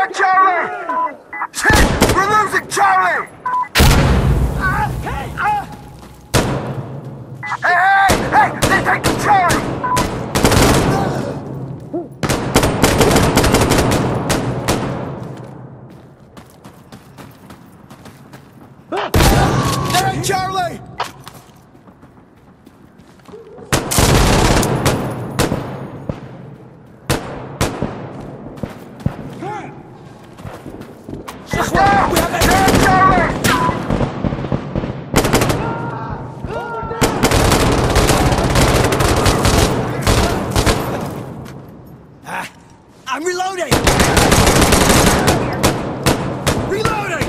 Get Charlie! Shit! We're losing Charlie! Hey! They're taking Charlie! Hey, Charlie! I'm reloading! Reloading!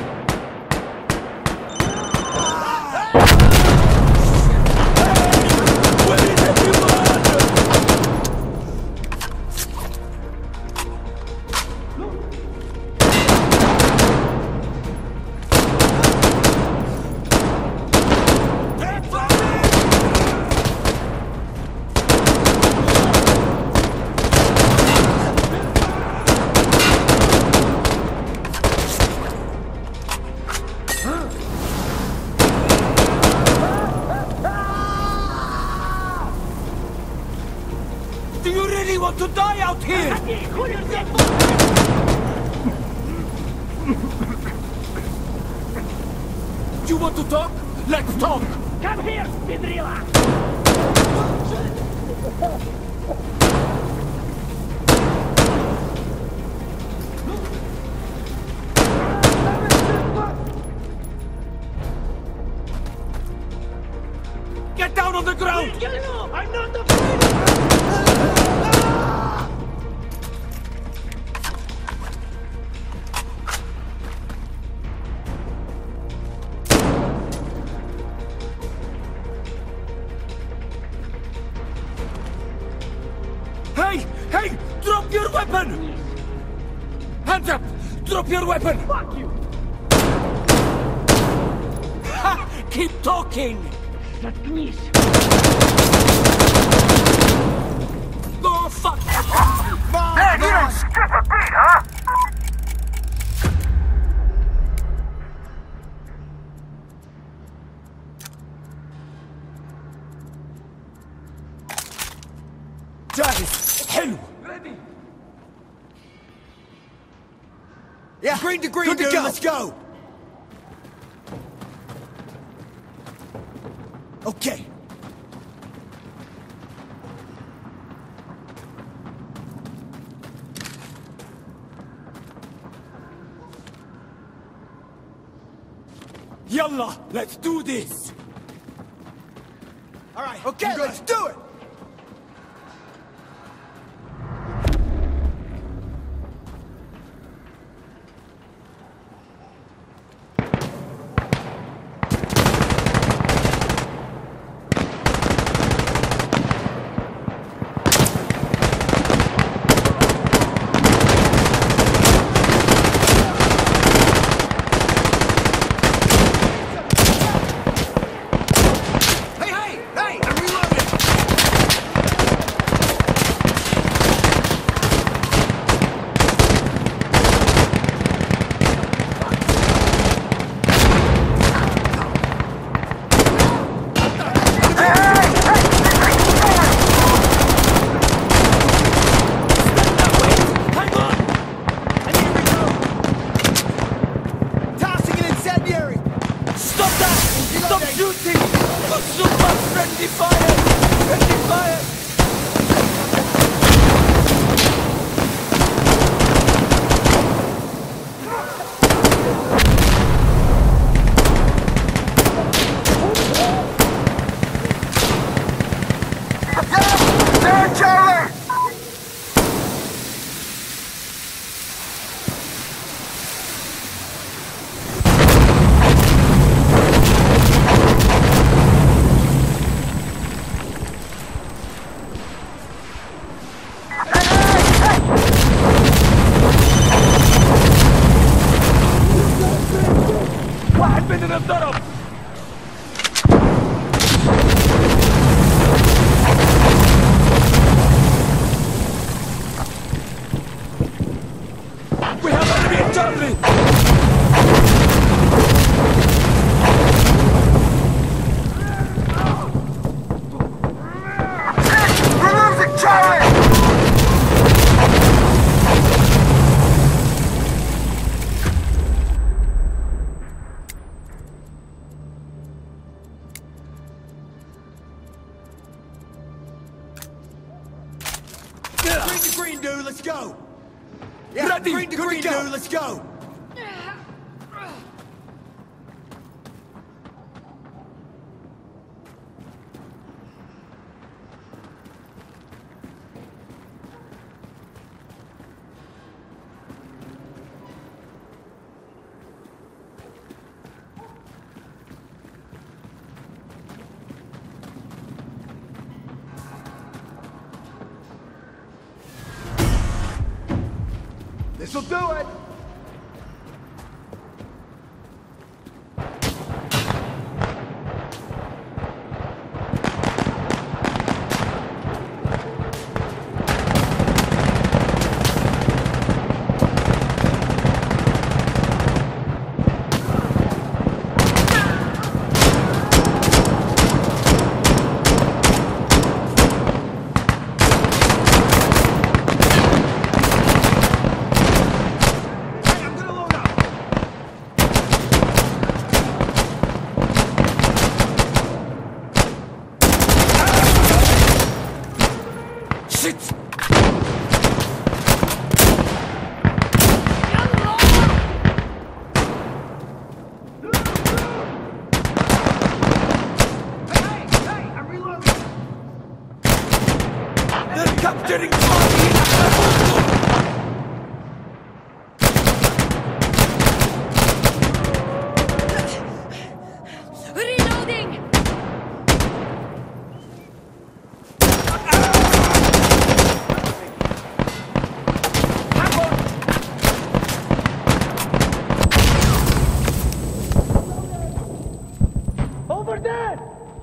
Do you really want to die out here? You want to talk? Let's talk! Come here, Pedrila! Get down on the ground! I'm not afraid! Hey! Drop your weapon! Hands up! Drop your weapon! Fuck you! Ha! Keep talking! Заткнись! Go fuck! Man, you don't skip a beat, huh? جاهز حلو Yeah, green to green, good to dude. go. Let's go. Okay. Yalla, let's do this. All right, okay, let's do it! Hey, I'm reloading. Charlie! We're losing Charlie! Green to green, dude, let's go! Yeah, Ready, green to good to green, go. dude, let's go! This'll do it! Shit! They're capturing Charlie! Reloading! Over there!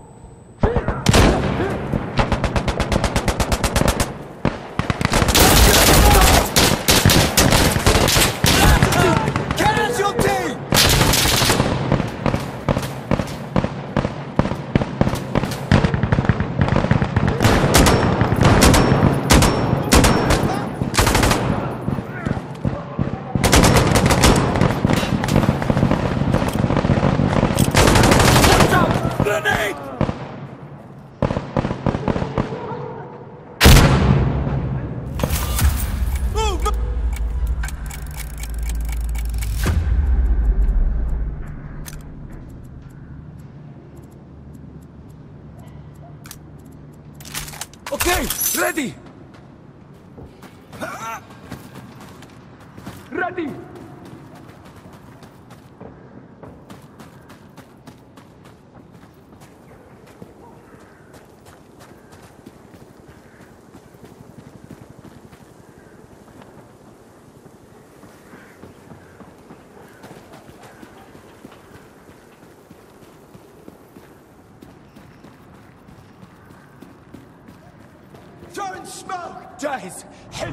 Casualty! Watch out! Grenade! Move! move. Okay, ready! Ready! Throwing smoke! جاهز حلو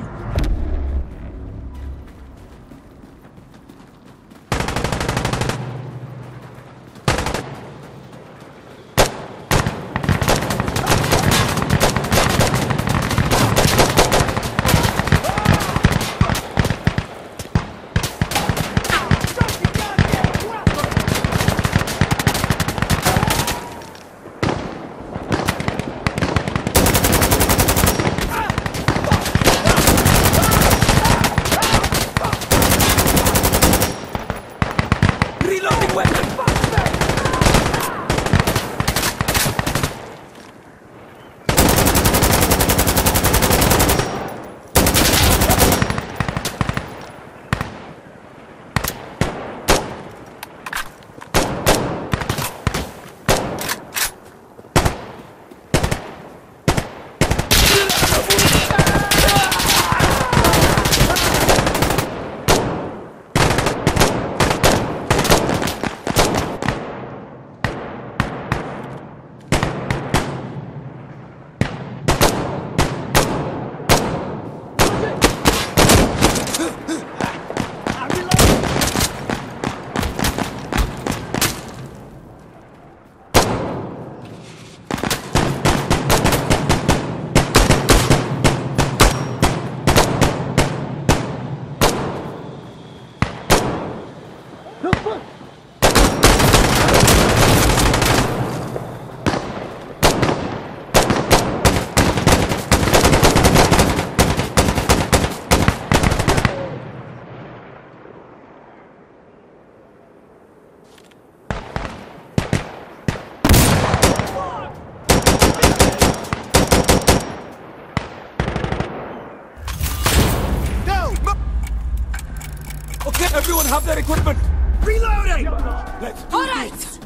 Okay, everyone have their equipment. Reloading! Let's do All this. right!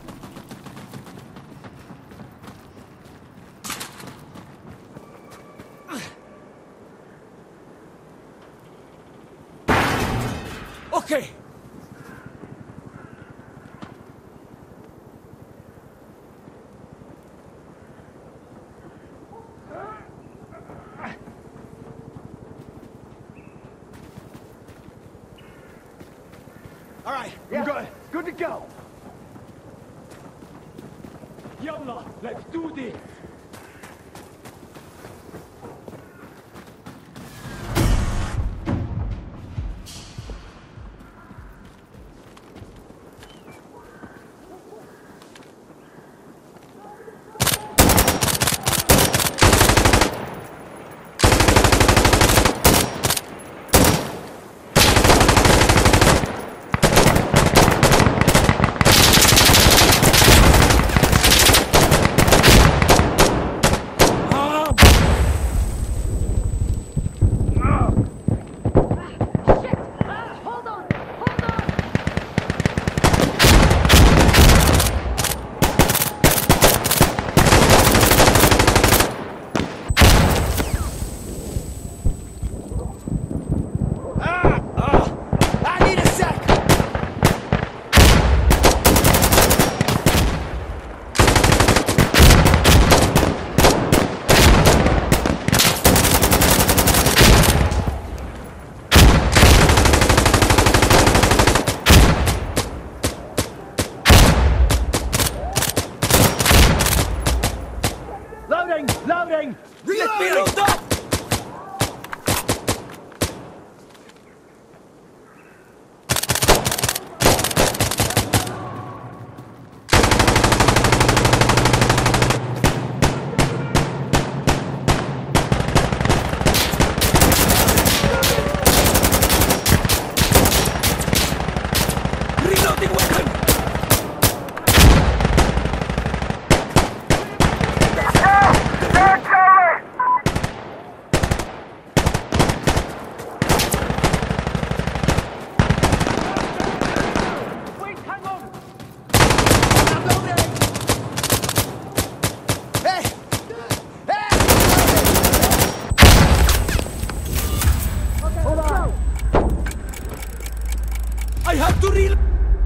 Okay. All right, we're good. Good to go. Yalla, let's do this. I need a sec. Loading! Loading! Reloading! Reloading weapon. They're Charlie! Wait, hang on! Reloading! Hey! Hey! Hold on! I have to reload.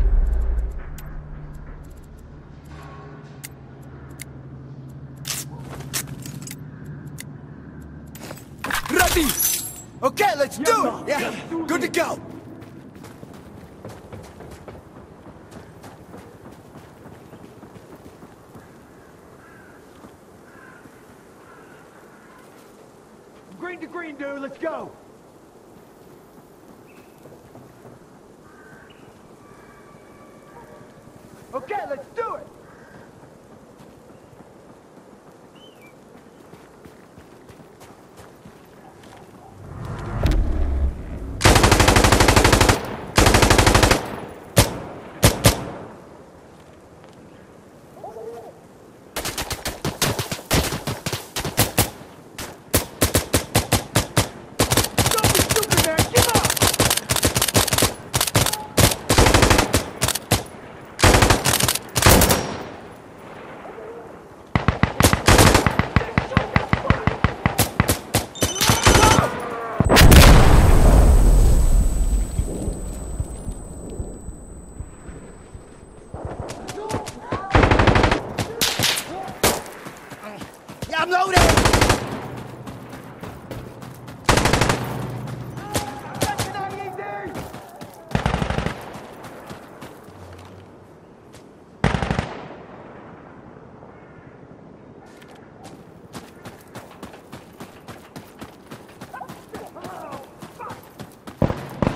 Ready. Okay, let's do it! Yeah, good to go. Green to green, dude, let's go! Okay, let's do it! Don't be stupid, man! Give up!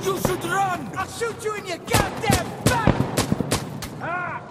You should run! I'll shoot you in your goddamn back! Ah!